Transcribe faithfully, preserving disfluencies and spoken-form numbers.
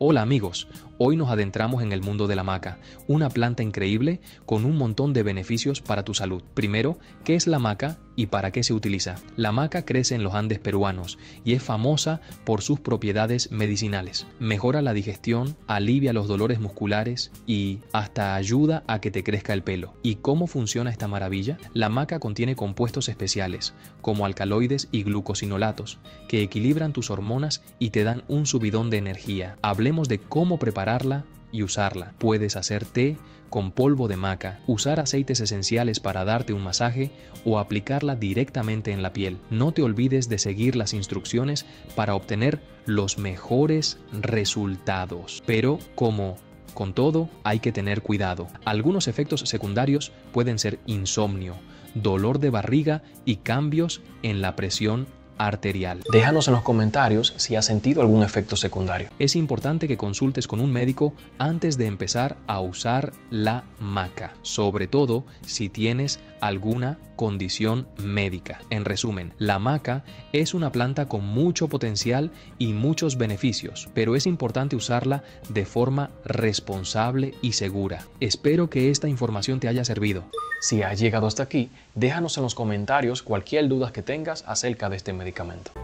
Hola amigos, hoy nos adentramos en el mundo de la maca, una planta increíble con un montón de beneficios para tu salud. Primero, ¿qué es la maca y para qué se utiliza? La maca crece en los Andes peruanos y es famosa por sus propiedades medicinales. Mejora la digestión, alivia los dolores musculares y hasta ayuda a que te crezca el pelo. ¿Y cómo funciona esta maravilla? La maca contiene compuestos especiales, como alcaloides y glucosinolatos, que equilibran tus hormonas y te dan un subidón de energía. Hablemos de cómo prepararla y usarla. Puedes hacer té con polvo de maca, usar aceites esenciales para darte un masaje o aplicarla directamente en la piel. No te olvides de seguir las instrucciones para obtener los mejores resultados. Pero como con todo, hay que tener cuidado. Algunos efectos secundarios pueden ser insomnio, dolor de barriga y cambios en la presión arterial. Déjanos en los comentarios si has sentido algún efecto secundario. Es importante que consultes con un médico antes de empezar a usar la maca, sobre todo si tienes alguna condición médica. En resumen, la maca es una planta con mucho potencial y muchos beneficios, pero es importante usarla de forma responsable y segura. Espero que esta información te haya servido. Si has llegado hasta aquí, déjanos en los comentarios cualquier duda que tengas acerca de este medicamento.